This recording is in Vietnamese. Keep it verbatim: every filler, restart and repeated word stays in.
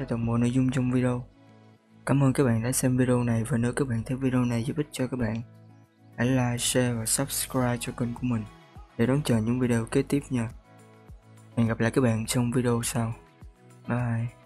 toàn bộ nội dung trong video. Cảm ơn các bạn đã xem video này, và nếu các bạn thấy video này giúp ích cho các bạn, hãy like, share và subscribe cho kênh của mình để đón chờ những video kế tiếp nha. Hẹn gặp lại các bạn trong video sau. Bye.